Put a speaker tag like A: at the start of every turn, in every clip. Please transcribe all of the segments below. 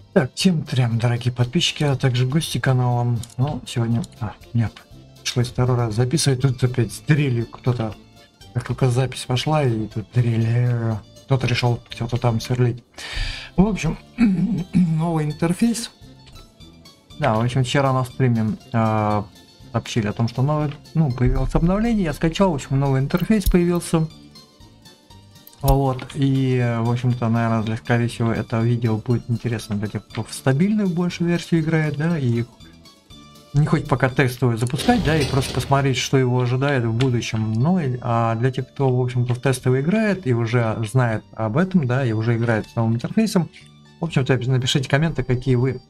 A: Так, всем трем, дорогие подписчики, а также гости канала. Ну, сегодня... нет, пришлось второй раз записывать. Тут опять с дрелью кто-то... Как только запись пошла, и тут дрель... Кто-то решил что-то там сверлить. В общем, новый интерфейс. Да, в общем, вчера на стриме сообщили о том, что новое, появилось обновление. Я скачал, в общем, новый интерфейс появился. Вот, и, в общем-то, наверное, скорее всего, это видео будет интересно для тех, кто в стабильную больше версию играет, да, и не хочет пока тестовую запускать, да, и просто посмотреть, что его ожидает в будущем. Ну, а для тех, кто, в общем-то, в тестовый играет и уже знает об этом, да, и уже играет с новым интерфейсом, в общем-то, напишите комменты, какие вы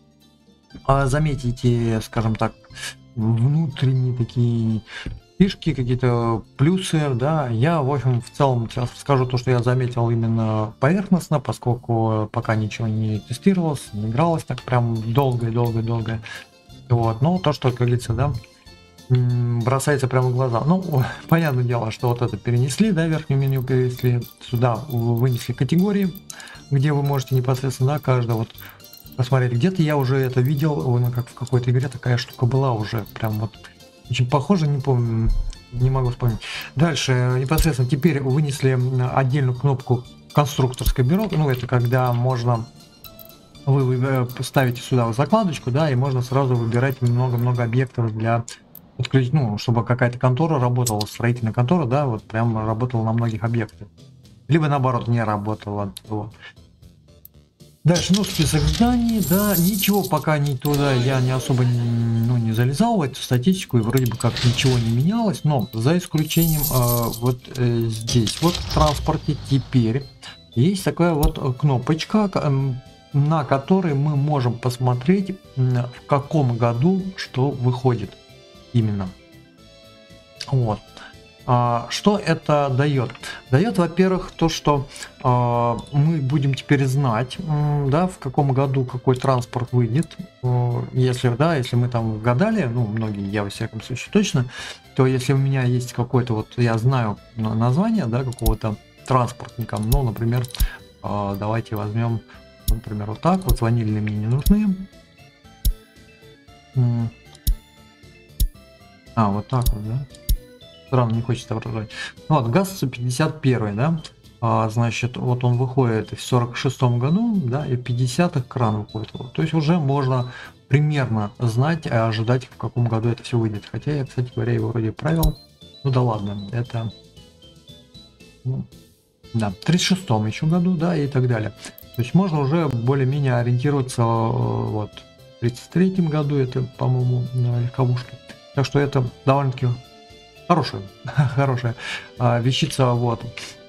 A: заметите, скажем так, внутренние такие фишки, какие-то плюсы, да. Я, в общем, в целом сейчас скажу то, что я заметил именно поверхностно, поскольку пока ничего не тестировалось, не игралось так прям долго. Вот, но то, что, как говорится, да, бросается прямо в глаза. Ну, понятное дело, что вот это перенесли, да, верхнее меню перенесли, сюда вынесли категории, где вы можете непосредственно, да, каждый вот посмотреть. Где-то я уже это видел, как в какой-то игре такая штука была уже, прям вот очень похоже, не помню, не могу вспомнить. Дальше, непосредственно, теперь вынесли отдельную кнопку конструкторское бюро. Ну, это когда можно, вы ставите сюда закладочку, да, и можно сразу выбирать много-много объектов для подключить, ну, чтобы какая-то контора работала, строительная контора, да, вот прям работала на многих объектах. Либо наоборот не работала. Вот. Дальше, список зданий, да, ничего пока не туда, я не особо не залезал в эту статистику, и вроде бы как ничего не менялось, но за исключением здесь, вот в транспорте теперь есть такая вот кнопочка, на которой мы можем посмотреть, в каком году что выходит именно. Вот. Что это дает? Дает, во-первых, то, что мы будем теперь знать, да, в каком году какой транспорт выйдет. Если мы там гадали, многие, я во всяком случае точно, то если у меня есть какой-то, вот я знаю название, да, какого-то транспортника, например, давайте возьмем, например, вот так, вот ванильные мне не нужны. Вот так вот, да. Странно, не хочется отображать. Вот, ГАЗ-51, да, значит, вот он выходит в 46-м году, да, и в 50-х кран выходит. То есть уже можно примерно знать и ожидать, в каком году это все выйдет. Хотя я, кстати говоря, его вроде провел. Ну да ладно, это... да, в 36-м еще году, да, и так далее. То есть можно уже более-менее ориентироваться, вот, в 33-м году это, по-моему, на легковушке. Так что это довольно-таки... Хорошая вещица, вот.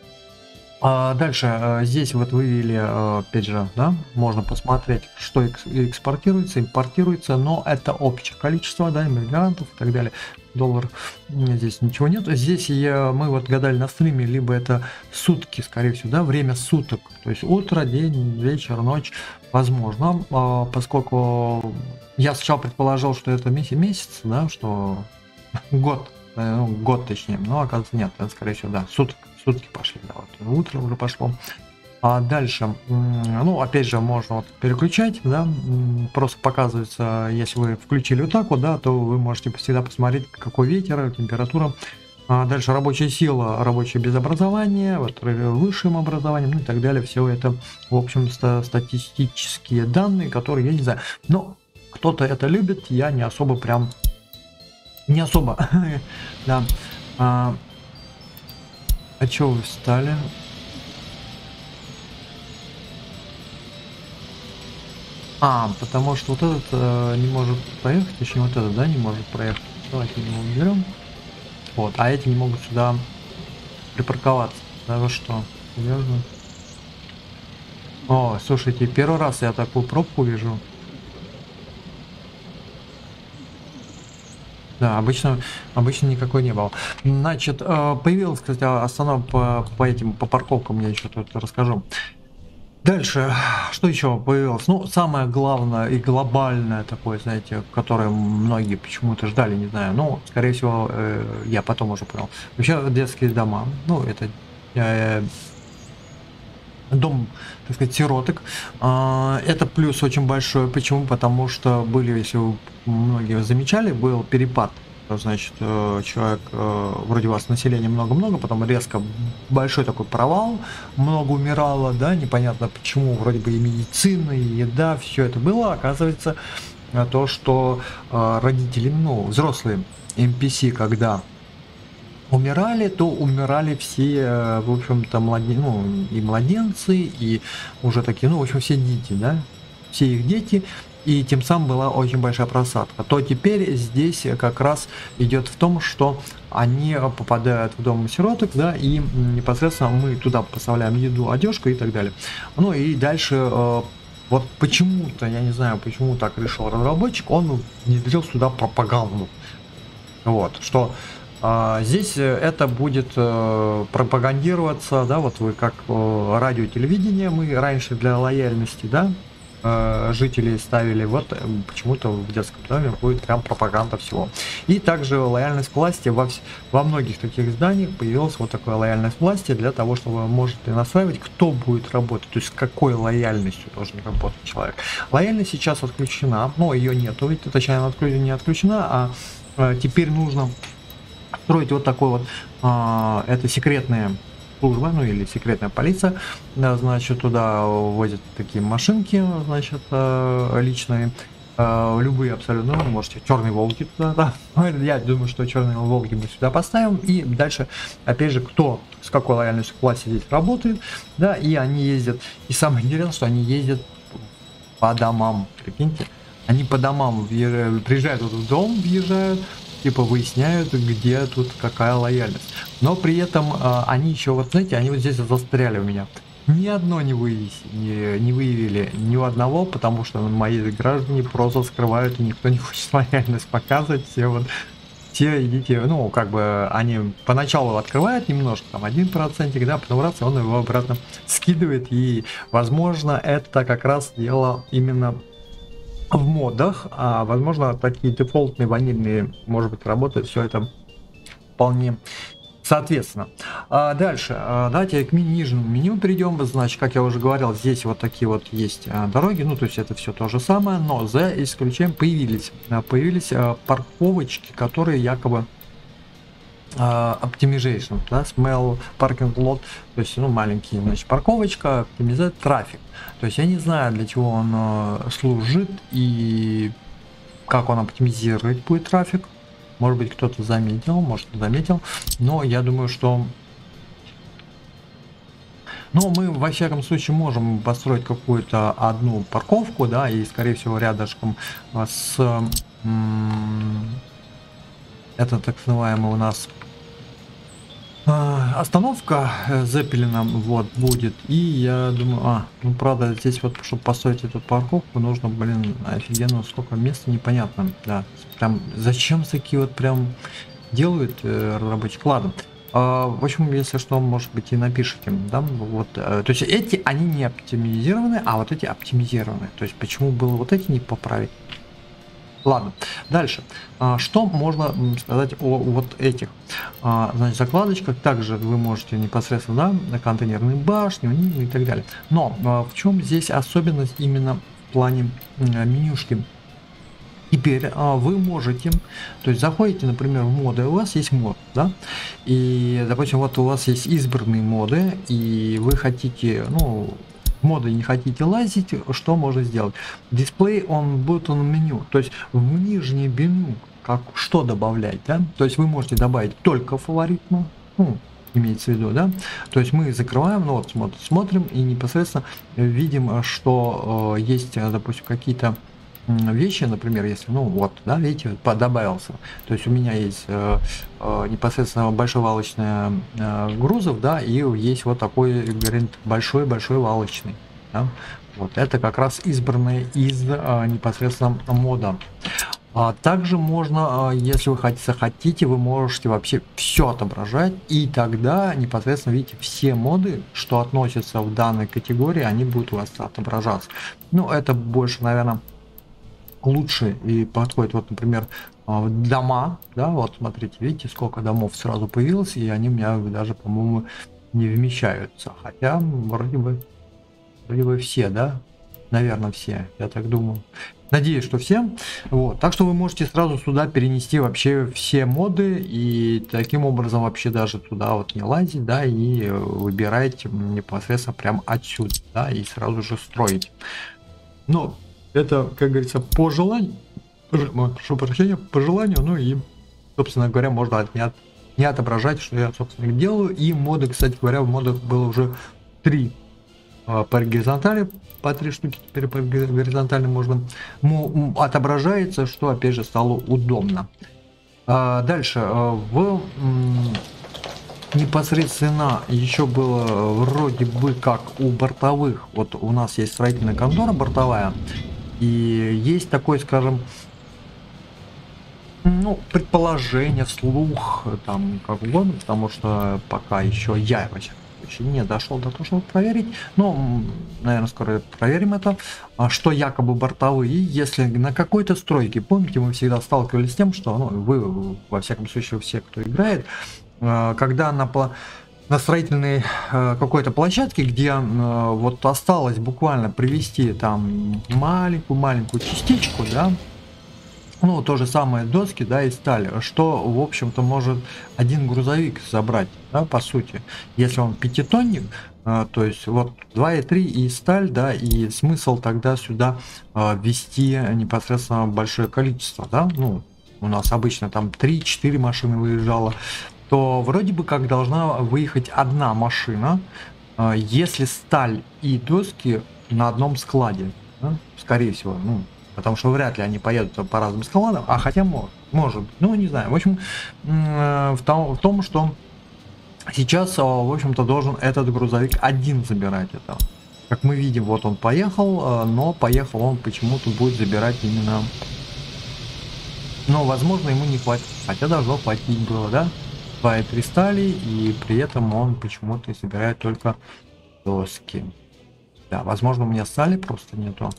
A: Дальше здесь вот вывели, опять же, да, можно посмотреть, что экспортируется, импортируется, но это общее количество, да, иммигрантов и так далее. Доллар, здесь ничего нет. Здесь мы вот гадали на стриме, либо это сутки, скорее всего, да, время суток, то есть утро, день, вечер, ночь, возможно, поскольку я сначала предположил, что это месяц, да, что год точнее, но оказывается нет, это скорее всего, да, сутки пошли, да, вот утро уже пошло. А дальше, опять же, можно вот переключать, да, просто показывается, если вы включили вот так вот, да, то вы можете всегда посмотреть, какой ветер, температура. Дальше рабочая сила, рабочее без образования, вот высшим образованием, и так далее. Все это, в общем-то, статистические данные, которые, я не знаю, но кто-то это любит, я не особо, да. А чё вы встали? Потому что вот этот не может проехать, точнее вот этот, да, не может проехать. Давайте его уберем. Вот, а эти не могут сюда припарковаться. Да вы что? Серьезно? О, слушайте, первый раз я такую пробку вижу. Да, обычно никакой не было. Значит, появилась, кстати, остановка по парковкам, я еще тут расскажу. Дальше, что еще появилось? Самое главное и глобальное такое, знаете, которое многие почему-то ждали, не знаю, скорее всего, я потом уже понял. Вообще, детские дома, это дом, так сказать, сироток. Это плюс очень большой. Почему? Потому что были, если вы многие замечали, был перепад. Значит, человек, вроде вас населения много-много, потом резко большой такой провал, много умирало, да, непонятно почему, вроде бы и медицина, и еда, все это было, оказывается, то, что родители, ну, взрослые NPC, когда умирали, то умирали все, в общем-то, ну, и младенцы, и уже такие, ну, в общем, все дети, да, все их дети, и тем самым была очень большая просадка. То теперь здесь как раз идет в том, что они попадают в дом сироток, да, и непосредственно мы туда поставляем еду, одежку и так далее. Ну и дальше вот почему-то, я не знаю, почему так решил разработчик, он внедрил сюда пропаганду. Вот, что здесь это будет пропагандироваться, да, вот вы как радио, телевидение, мы раньше для лояльности, да, жителей ставили, вот почему-то в детском доме будет прям пропаганда всего. И также лояльность к власти во многих таких зданиях появилась вот такая лояльность власти для того, чтобы вы можете настраивать, кто будет работать, то есть с какой лояльностью должен работать человек. Лояльность сейчас отключена, но ее нету, точнее она не отключена, а теперь нужно строить вот такой вот, это секретная служба, ну или секретная полиция, да, значит, туда возят такие машинки, значит, личные, любые абсолютно, ну, можете черные волки туда, да. Я думаю, что черные волки мы сюда поставим, и дальше, опять же, кто с какой лояльностью к власти здесь работает, да, и они ездят, и самое интересное, что они ездят по домам, прикиньте, они по домам приезжают вот в дом, въезжают, типа выясняют, где тут какая лояльность. Но при этом они еще, вот знаете, они вот здесь застряли у меня. Ни одно не выявили, ни у одного, потому что мои граждане просто скрывают, и никто не хочет лояльность показывать. Все идите, ну, как бы они поначалу открывают немножко, там 1%, да, потом раз, он его обратно скидывает, и, возможно, это как раз дело именно в модах, а возможно такие дефолтные ванильные, может быть, работают, все это вполне соответственно. Дальше, давайте к нижнему меню перейдем. Значит, как я уже говорил, здесь вот такие вот есть дороги, ну то есть это все то же самое, но за исключением появились парковочки, которые якобы optimization, да, small parking lot, то есть, ну, маленький, значит, парковочка, оптимизирует трафик. То есть я не знаю, для чего он служит и как он оптимизирует будет трафик. Может быть, кто-то заметил, может, не заметил, но я думаю, что... Но мы, во всяком случае, можем построить какую-то одну парковку, да, и, скорее всего, рядышком с... это так называемый у нас остановка Зеппелина вот будет, и я думаю, ну правда здесь вот, чтобы построить эту парковку, нужно, блин, офигенно сколько места, непонятно, да, прям зачем такие вот прям делают разработчик, ладно. В общем, если что, может быть, и напишите, да, вот, то есть эти, они не оптимизированы, а вот эти оптимизированы, то есть почему было вот эти не поправить? Ладно, дальше. Что можно сказать о вот этих? Значит, закладочках также вы можете непосредственно, да, на контейнерные башни и так далее. Но в чем здесь особенность именно в плане менюшки? Теперь вы можете, то есть заходите, например, в моды, у вас есть мод, да, и, допустим, вот у вас есть избранные моды, и вы хотите, ну, моды не хотите лазить, что можно сделать? Дисплей он будет on меню, то есть в нижнее меню, как что добавлять, да, то есть вы можете добавить только фаворитную, ну, имеется в виду, да, то есть мы закрываем, ну вот смотрим и непосредственно видим, что есть, допустим, какие-то вещи, например, если, ну вот, да, видите, добавился, то есть у меня есть непосредственно большой валочный грузов, да, и есть вот такой, говорит, большой валочный, да? Вот это как раз избранные из непосредственно мода. Также можно, если вы хотите, вы можете вообще все отображать, и тогда непосредственно видите все моды, что относятся в данной категории, они будут у вас отображаться. Ну, это больше, наверное, лучше и подходит, вот, например, дома, да, вот смотрите, видите, сколько домов сразу появилось, и они у меня даже, по-моему, не вмещаются, хотя вроде бы Вроде бы все, да? Наверное, все, я так думаю. Надеюсь, что все. Вот. Так что вы можете сразу сюда перенести вообще все моды и таким образом вообще даже туда вот не лазить, да, и выбирать непосредственно прям отсюда, да, и сразу же строить. Но это, как говорится, по желанию, прошу прощения, по желанию, ну и, собственно говоря, можно не отображать, что я, собственно, делаю. И моды, кстати говоря, в модах было уже 3 по горизонтали, по 3 штуки теперь по горизонтали можно отображается, что опять же стало удобно. Дальше непосредственно еще было вроде бы как у бортовых, вот у нас есть строительная контора бортовая, и есть такой, скажем, ну, предположение, слух, там, как угодно, потому что пока еще я, во всяком случае, не дошел до того, чтобы проверить, но, наверное, скоро проверим это, что якобы бортовые, если на какой-то стройке, помните, мы всегда сталкивались с тем, что, ну, вы, во всяком случае, все, кто играет, когда на строительной какой-то площадке, где вот осталось буквально привести там маленькую частичку, да, ну, то же самое доски, да, и сталь, что, в общем-то, может один грузовик забрать, да, по сути. Если он пятитонник, то есть вот 2,3 и сталь, да, и смысл тогда сюда ввести непосредственно большое количество, да, ну, у нас обычно там 3-4 машины выезжало, то вроде бы как должна выехать одна машина, если сталь и доски на одном складе, да, скорее всего, ну, потому что вряд ли они поедут по разным складам, а хотя может, ну не знаю. В общем, в том, что сейчас, в общем-то, должен этот грузовик один забирать это. Как мы видим, вот он поехал, но поехал он почему-то будет забирать именно... Но, возможно, ему не хватит, хотя должно хватить было, да? 2,3 стали, и при этом он почему-то собирает только доски. Да, возможно, у меня стали просто нету.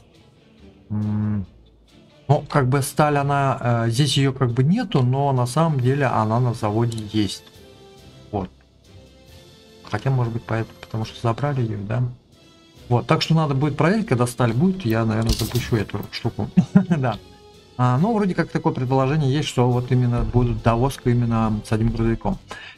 A: Ну, как бы сталь, она... здесь ее как бы нету, но на самом деле она на заводе есть. Вот. Хотя, может быть, поэтому, потому что забрали ее, да? Вот, так что надо будет проверить, когда сталь будет, я, наверное, запущу эту штуку. Да. Ну, вроде как такое предположение есть, что вот именно будут довозка именно с одним грузовиком.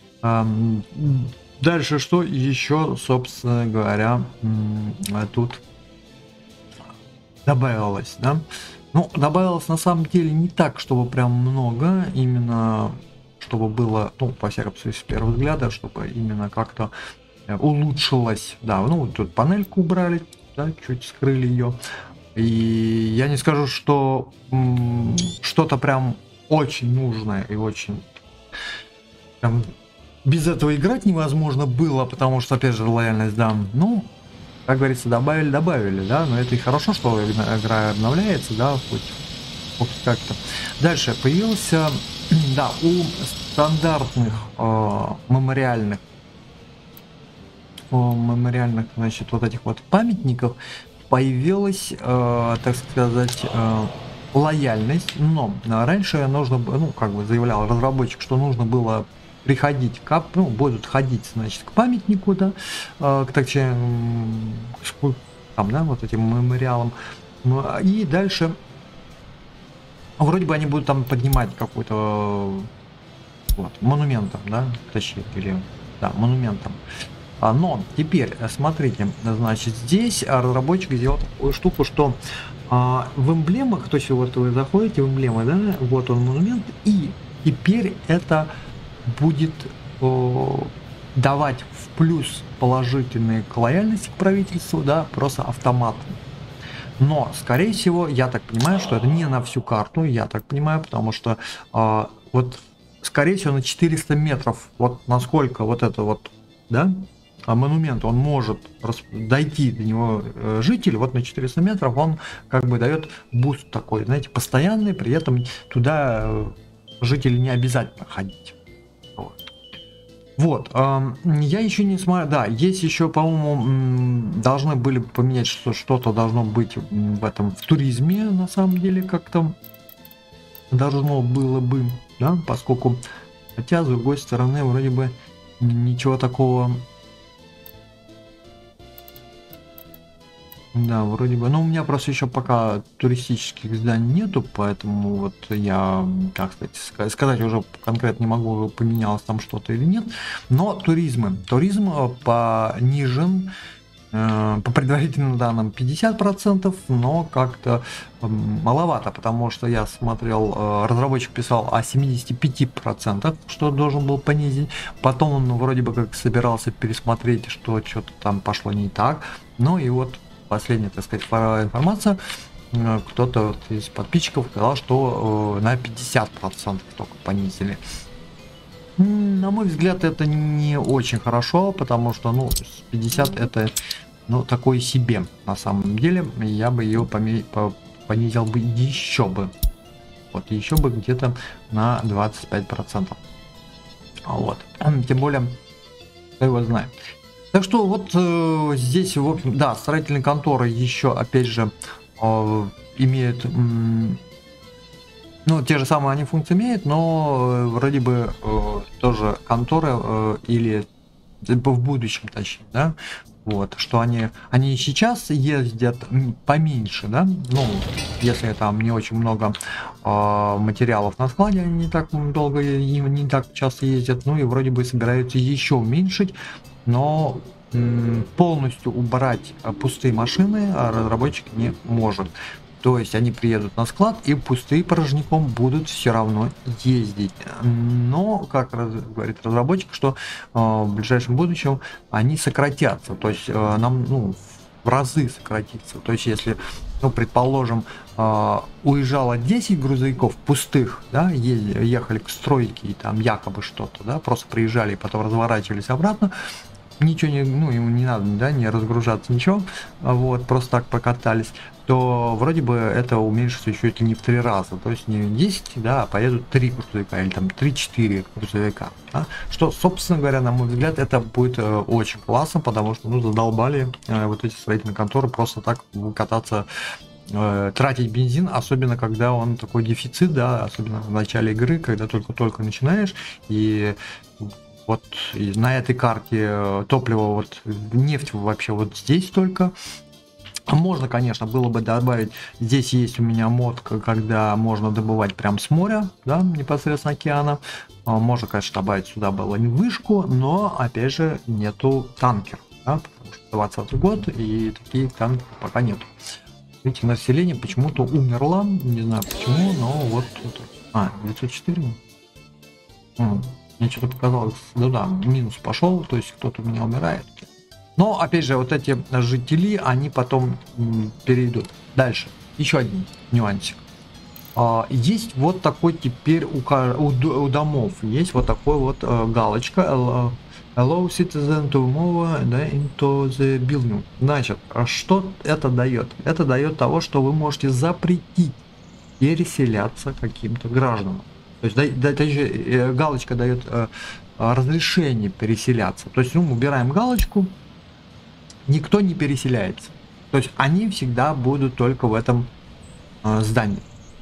A: Дальше что еще, собственно говоря, тут добавилось, да? Ну, добавилось на самом деле не так, чтобы прям много, именно чтобы было, ну, во всяком случае, с первого взгляда, чтобы именно как-то улучшилось. Да, ну, тут панельку убрали, да, чуть скрыли ее. И я не скажу, что что-то прям очень нужное и очень... Прям без этого играть невозможно было, потому что, опять же, лояльность, да, ну... Как говорится, добавили, да, но это и хорошо, что игра обновляется, да, хоть как-то. Дальше появился, да, у стандартных мемориальных, значит, вот этих вот памятников появилась, так сказать, лояльность, но раньше нужно было, ну, как бы заявлял разработчик, что нужно было приходить ну, будут ходить, значит, к памятнику, да, точнее, там, да, вот этим мемориалам, и дальше вроде бы они будут там поднимать какой-то вот, монументом, да, точнее, или, да, монументом. Но теперь, смотрите, значит, здесь разработчик сделал такую штуку, что в эмблемах, то есть вот вы заходите в эмблемы, да, вот он монумент, и теперь это будет давать в плюс положительные к лояльности к правительству, да, просто автоматом. Но, скорее всего, я так понимаю, что это не на всю карту, я так понимаю, потому что вот, скорее всего, на 400 метров, вот насколько вот это вот, да, монумент, он может дойти до него житель, вот на 400 метров он как бы дает буст такой, знаете, постоянный, при этом туда жители не обязательно ходить. Вот, я еще не смотрю, да, есть еще, по-моему, должны были поменять, что что-то должно быть в этом, в туризме, на самом деле, как-то должно было бы, да, поскольку, хотя, с другой стороны, вроде бы ничего такого Да, вроде бы. Но у меня просто еще пока туристических зданий нету, поэтому вот я, как сказать, сказать уже конкретно не могу, поменялось там что-то или нет. Но туризм понижен, по предварительным данным 50%, но как-то маловато, потому что я смотрел, разработчик писал о 75%, что должен был понизить. Потом он вроде бы как собирался пересмотреть, что что-то там пошло не так. Ну и вот последняя, так сказать, информация. Кто-то вот из подписчиков сказал, что на 50% только понизили. На мой взгляд, это не очень хорошо, потому что, ну, 50 это, ну, такое себе на самом деле. Я бы ее понизил бы еще бы. Вот, еще бы где-то на 25%. Вот. Тем более, кто его знает. Так что вот здесь, в общем, да, строительные конторы еще, опять же, имеют... Ну, те же самые они функции имеют, но вроде бы тоже конторы или в будущем, точнее, да, вот, что они и сейчас ездят поменьше, да, ну, если там не очень много материалов на складе, они не так долго и не так часто ездят, ну и вроде бы собираются еще уменьшить, но полностью убрать пустые машины разработчик не может. То есть они приедут на склад и пустые порожняком будут все равно ездить. Но, как говорит разработчик, что в ближайшем будущем они сократятся. То есть нам, ну, в разы сократится. То есть если, ну, предположим, уезжало 10 грузовиков пустых, да, ехали к стройке и там якобы что-то, да, просто приезжали и потом разворачивались обратно, ничего не, ну, ему не надо, да, не разгружаться, ничего, вот, просто так прокатались, то вроде бы это уменьшится еще чуть ли не в 3 раза, то есть не 10, да, а поедут 3 грузовика или там 3-4 грузовика, да? Что, собственно говоря, на мой взгляд, это будет очень классно, потому что, ну, задолбали вот эти строительные конторы просто так кататься, тратить бензин, особенно когда он такой дефицит, да, особенно в начале игры, когда только-только начинаешь, и вот и на этой карте топливо, вот нефть вообще вот здесь только. Можно, конечно, было бы добавить, здесь есть у меня мод, когда можно добывать прям с моря, да, непосредственно океана. Можно, конечно, добавить сюда было не вышку, но, опять же, нету танкеров, да, потому что 20 год и такие танкеров пока нету. Видите, население почему-то умерло, не знаю почему, но вот... 904? Мне что-то показалось, ну да, минус пошел, то есть кто-то у меня умирает. Но, опять же, вот эти жители, они потом перейдут. Дальше, еще один нюансик. Есть вот такой теперь у домов, есть вот такой вот галочка Allow citizen to move into the building. Значит, что это дает? Это дает того, что вы можете запретить переселяться каким-то гражданам. То есть галочка дает разрешение переселяться. То есть, ну, мы убираем галочку, никто не переселяется. То есть они всегда будут только в этом здании.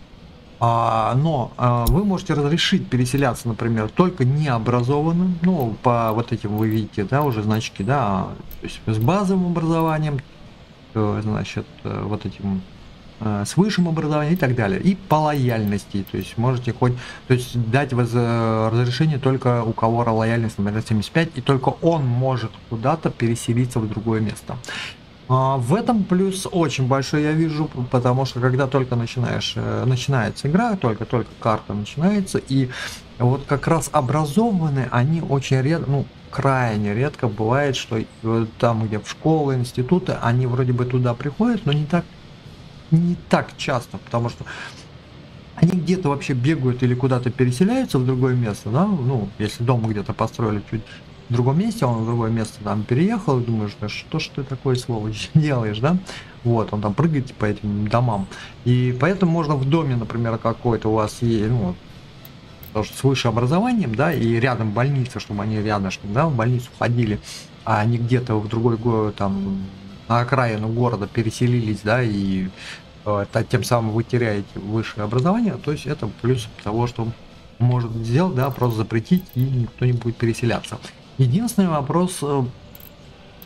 A: Но вы можете разрешить переселяться, например, только необразованным. Ну, по вот этим вы видите, да, уже значки, да, то есть с базовым образованием, значит, вот этим с высшим образованием и так далее, и по лояльности, то есть можете хоть, то есть дать разрешение только у кого лояльность, например, 75, и только он может куда-то переселиться в другое место. В этом плюс очень большой я вижу, потому что когда только начинается игра, только карта начинается, и вот как раз образованные, они очень редко, ну, крайне редко бывает, что там, где в школы, институты, они вроде бы туда приходят, но не так часто, потому что они где-то вообще бегают или куда-то переселяются в другое место, да, ну, если дом где-то построили чуть в другом месте, он в другое место там переехал, и думаешь, да что ж ты такой сволочь делаешь, да, вот, он там прыгает по этим домам, и поэтому можно в доме, например, какой-то у вас есть, ну, тоже с высшим образованием, да, и рядом больница, чтобы они рядышком, да, в больницу ходили, а они где-то в другой город, там, на окраину города переселились, да, и тем самым вы теряете высшее образование, то есть это плюс того, что может сделать, да, просто запретить, и никто не будет переселяться. Единственный вопрос,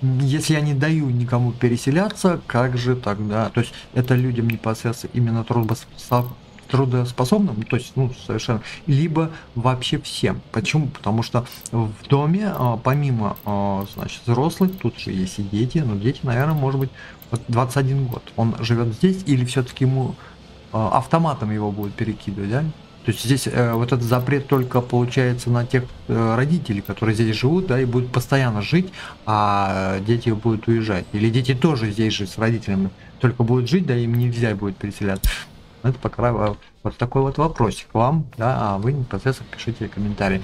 A: если я не даю никому переселяться, как же тогда? То есть это людям непосредственно именно трудоспособным, то есть, ну, совершенно, либо вообще всем. Почему? Потому что в доме, помимо, значит, взрослых, тут же есть и дети, но дети, наверное, может быть, вот 21 год. Он живет здесь, или все-таки ему автоматом его будут перекидывать, да? То есть здесь вот этот запрет только получается на тех родителей, которые здесь живут, да, и будут постоянно жить, а дети будут уезжать. Или дети тоже здесь же с родителями, только будут жить, да, им нельзя будет переселяться. Это пока вот такой вот вопросик вам, да, а вы непосредственно пишите комментарии.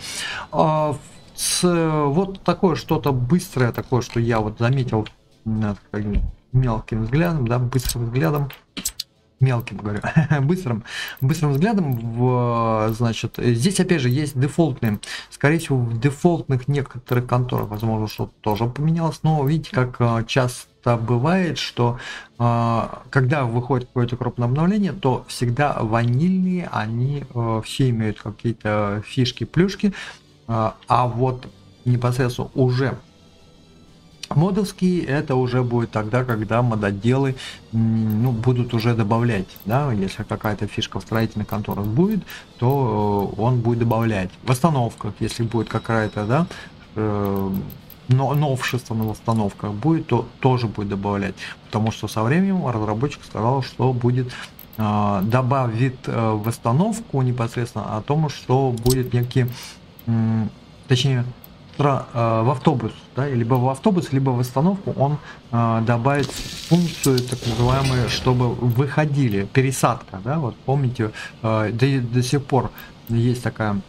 A: Вот такое что-то быстрое, такое, что я вот заметил мелким взглядом, да, быстрым взглядом. Мелким говорю, быстрым взглядом, значит, здесь опять же есть дефолтные, скорее всего в дефолтных некоторых конторах, возможно, что-то тоже поменялось, но видите, как часто бывает, что когда выходит какое-то крупное обновление, то всегда ванильные, они все имеют какие-то фишки, плюшки, а вот непосредственно уже модовские это уже будет тогда, когда мододелы, ну, будут уже добавлять, да, если какая-то фишка в строительных конторах будет, то он будет добавлять. В восстановках, если будет какая-то, да, но новшество на восстановках будет, то тоже будет добавлять, потому что со временем разработчик сказал, что будет добавит восстановку непосредственно о том, что будет некий, точнее, в автобус, да, либо в автобус, либо в остановку он добавит функцию так называемую, чтобы выходили, пересадка, да, вот помните, до сих пор есть такая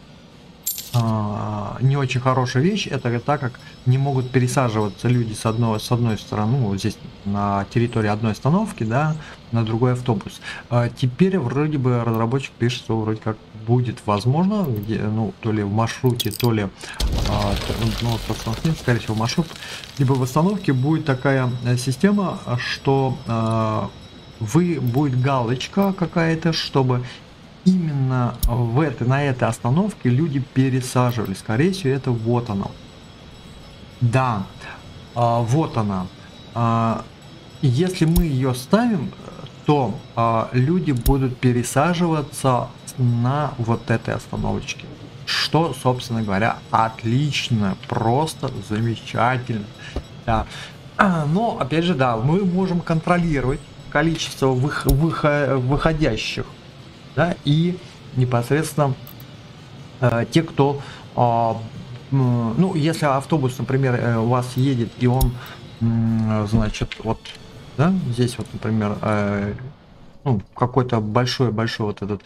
A: не очень хорошая вещь, это так как не могут пересаживаться люди с одной стороны, ну, вот здесь на территории одной остановки, да, на другой автобус. Теперь вроде бы разработчик пишет, что вроде как будет возможно, где, ну, то ли в маршруте, то ли, ну, собственно, скорее всего, маршрут, либо в остановке будет такая система, что будет галочка какая-то, чтобы именно на этой остановке люди пересаживались. Скорее всего, это вот оно. Да, вот она. Если мы ее ставим, то люди будут пересаживаться на вот этой остановочке. Что, собственно говоря, отлично, просто замечательно. Да. Но, опять же, да, мы можем контролировать количество выходящих, да, и непосредственно те, кто, ну, если автобус, например, у вас едет, и он, значит, вот, да, здесь вот, например, ну, какой-то большой вот этот,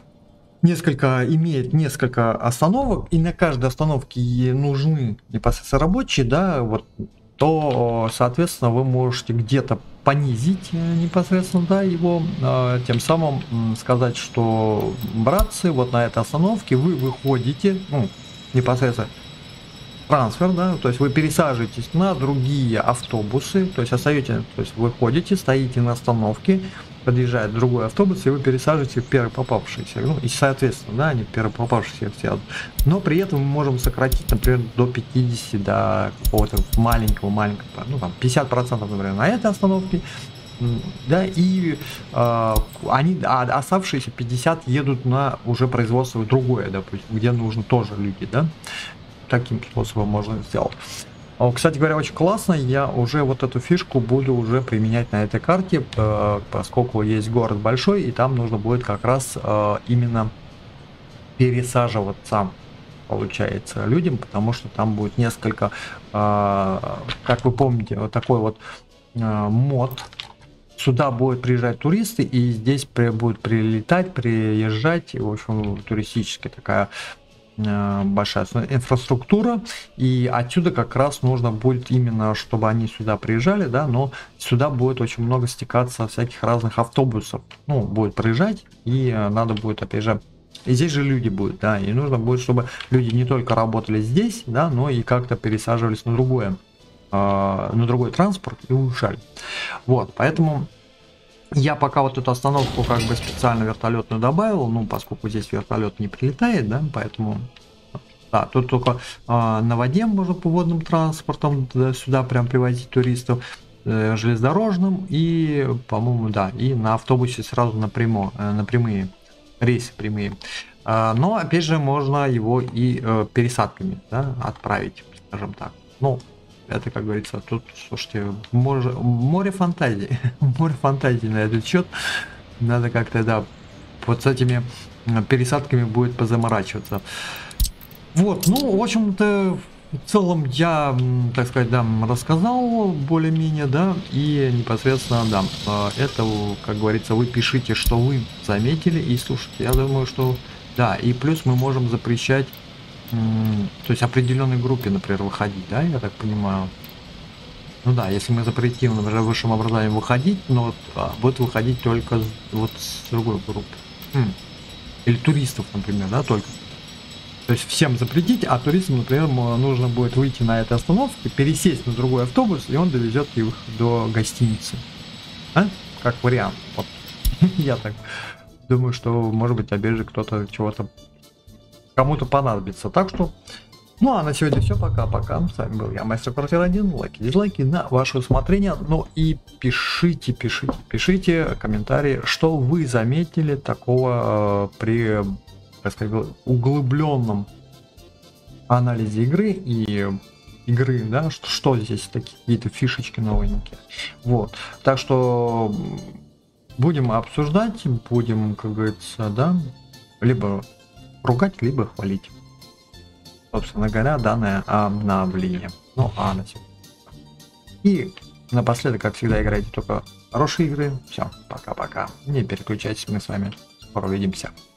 A: имеет несколько остановок, и на каждой остановке нужны непосредственно рабочие, да, вот, то, соответственно, вы можете где-то понизить непосредственно, да, его, тем самым сказать, что, братцы, вот на этой остановке вы выходите, ну, непосредственно трансфер, да, то есть вы пересаживаетесь на другие автобусы, то есть остаете, то есть выходите, стоите на остановке, подъезжает другой автобус, и вы пересаживаете в первый попавшийся, ну, и соответственно, да, они первый попавшийся сядут. Но при этом мы можем сократить, например, до 50, до какого-то маленького, ну, там, 50%, например, на этой остановке, да, и оставшиеся 50 едут на уже производство другое, допустим, где нужны тоже люди, да, таким способом можно сделать. Кстати говоря, очень классно, я уже вот эту фишку буду уже применять на этой карте, поскольку есть город большой, и там нужно будет как раз именно пересаживаться, получается, людям, потому что там будет несколько, как вы помните, вот такой вот мод. Сюда будут приезжать туристы, и здесь будут прилетать, приезжать, в общем, туристическая такая большая инфраструктура, и отсюда как раз нужно будет именно, чтобы они сюда приезжали, да, но сюда будет очень много стекаться всяких разных автобусов, ну, будет проезжать, и надо будет, опять же, и здесь же люди будут, да, и нужно будет, чтобы люди не только работали здесь, да, но и как-то пересаживались на другой транспорт и уезжали. Вот, поэтому я пока вот эту остановку как бы специально вертолетную добавил, ну, поскольку здесь вертолет не прилетает, да, поэтому Да, тут только на воде можно по водным транспортам сюда прям привозить туристов, железнодорожным и, по-моему, да, и на автобусе сразу напрямую, на прямые, рейсы прямые. Но, опять же, можно его и пересадками, да, отправить, скажем так. Ну, это, как говорится, тут, слушайте, море фантазий, море фантазий на этот счет. Надо как-то, да, вот с этими пересадками будет позаморачиваться. Вот, ну, в общем-то, в целом я, так сказать, да, рассказал более-менее, да, и непосредственно, да, это, как говорится, вы пишите, что вы заметили, и слушайте, я думаю, что, да, и плюс мы можем запрещать, то есть определенной группе, например, выходить, да, я так понимаю. Ну да, если мы запретим, например, высшим образованием выходить, но будет выходить только вот с другой группы. Или туристов, например, да, только. То есть всем запретить, а туристам, например, нужно будет выйти на этой остановке, пересесть на другой автобус, и он довезет их до гостиницы. А? Как вариант. Вот. Я так думаю, что, может быть, опять же, кто-то чего-то кому-то понадобится. Так что, ну а на сегодня все, пока-пока. С вами был я, Мастер Квартира 1. Лайки, дизлайки на ваше усмотрение. Ну и пишите комментарии, что вы заметили такого при, так сказать, углубленном анализе игры и игры, да, что здесь такие какие-то фишечки новенькие. Вот. Так что будем обсуждать, будем, как говорится, да, либо ругать, либо хвалить. Собственно говоря, данное обновление. Ну, а на сегодня. И напоследок, как всегда, играйте только хорошие игры. Все, пока-пока. Не переключайтесь, мы с вами скоро увидимся.